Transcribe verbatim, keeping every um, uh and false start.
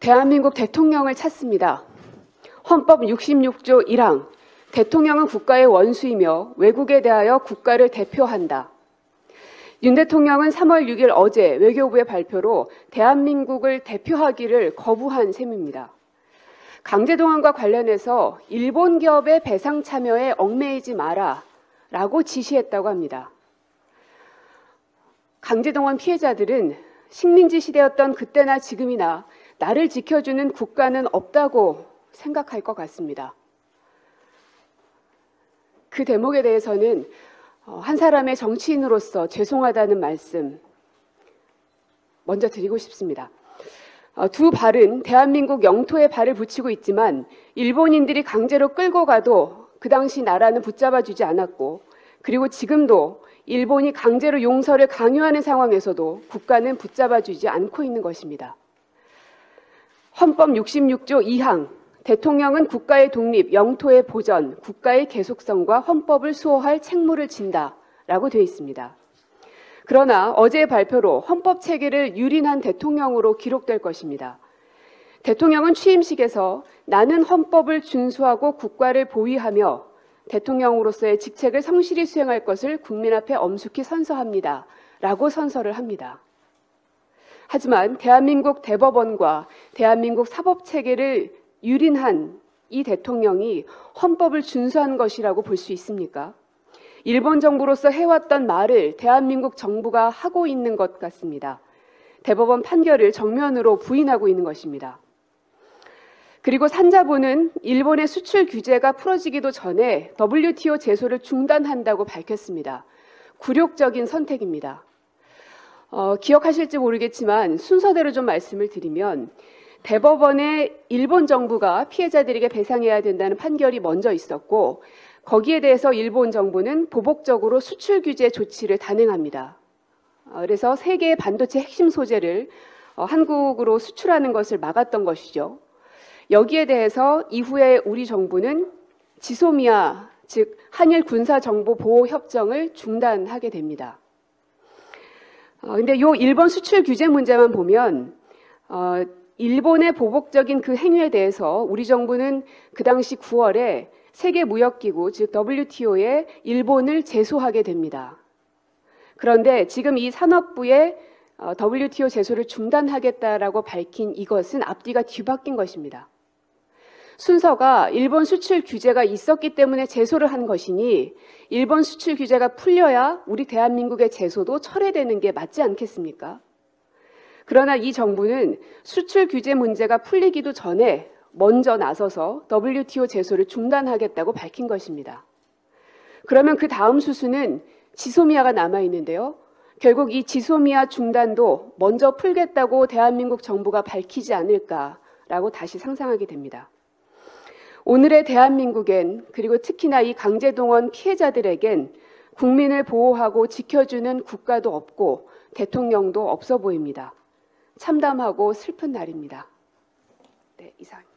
대한민국 대통령을 찾습니다. 헌법 육십육 조 일 항 대통령은 국가의 원수이며 외국에 대하여 국가를 대표한다. 윤 대통령은 삼월 육일 어제 외교부의 발표로 대한민국을 대표하기를 거부한 셈입니다. 강제동원과 관련해서 일본 기업의 배상 참여에 얽매이지 마라 라고 지시했다고 합니다. 강제동원 피해자들은 식민지 시대였던 그때나 지금이나 나를 지켜주는 국가는 없다고 생각할 것 같습니다. 그 대목에 대해서는 한 사람의 정치인으로서 죄송하다는 말씀 먼저 드리고 싶습니다. 두 발은 대한민국 영토에 발을 붙이고 있지만 일본인들이 강제로 끌고 가도 그 당시 나라는 붙잡아주지 않았고, 그리고 지금도 일본이 강제로 용서를 강요하는 상황에서도 국가는 붙잡아주지 않고 있는 것입니다. 헌법 육십육 조 이 항 대통령은 국가의 독립, 영토의 보전, 국가의 계속성과 헌법을 수호할 책무를 진다라고 되어 있습니다. 그러나 어제의 발표로 헌법 체계를 유린한 대통령으로 기록될 것입니다. 대통령은 취임식에서 나는 헌법을 준수하고 국가를 보위하며 대통령으로서의 직책을 성실히 수행할 것을 국민 앞에 엄숙히 선서합니다 라고 선서를 합니다. 하지만 대한민국 대법원과 대한민국 사법체계를 유린한 이 대통령이 헌법을 준수한 것이라고 볼 수 있습니까? 일본 정부로서 해왔던 말을 대한민국 정부가 하고 있는 것 같습니다. 대법원 판결을 정면으로 부인하고 있는 것입니다. 그리고 산자부는 일본의 수출 규제가 풀어지기도 전에 더블유티오 제소를 중단한다고 밝혔습니다. 굴욕적인 선택입니다. 어, 기억하실지 모르겠지만 순서대로 좀 말씀을 드리면, 대법원에 일본 정부가 피해자들에게 배상해야 된다는 판결이 먼저 있었고, 거기에 대해서 일본 정부는 보복적으로 수출 규제 조치를 단행합니다. 어, 그래서 세계의 반도체 핵심 소재를 어, 한국으로 수출하는 것을 막았던 것이죠. 여기에 대해서 이후에 우리 정부는 지소미아, 즉 한일 군사정보보호협정을 중단하게 됩니다. 그런데 어, 이 일본 수출 규제 문제만 보면 어, 일본의 보복적인 그 행위에 대해서 우리 정부는 그 당시 구월에 세계무역기구, 즉 더블유티오에 일본을 제소하게 됩니다. 그런데 지금 이 산업부에 어, 더블유티오 제소를 중단하겠다라고 밝힌 이것은 앞뒤가 뒤바뀐 것입니다. 순서가 일본 수출 규제가 있었기 때문에 제소를 한 것이니 일본 수출 규제가 풀려야 우리 대한민국의 제소도 철회되는 게 맞지 않겠습니까? 그러나 이 정부는 수출 규제 문제가 풀리기도 전에 먼저 나서서 더블유티오 제소를 중단하겠다고 밝힌 것입니다. 그러면 그 다음 수순은 지소미아가 남아있는데요. 결국 이 지소미아 중단도 먼저 풀겠다고 대한민국 정부가 밝히지 않을까라고 다시 상상하게 됩니다. 오늘의 대한민국엔, 그리고 특히나 이 강제동원 피해자들에겐 국민을 보호하고 지켜주는 국가도 없고 대통령도 없어 보입니다. 참담하고 슬픈 날입니다. 네, 이상입니다.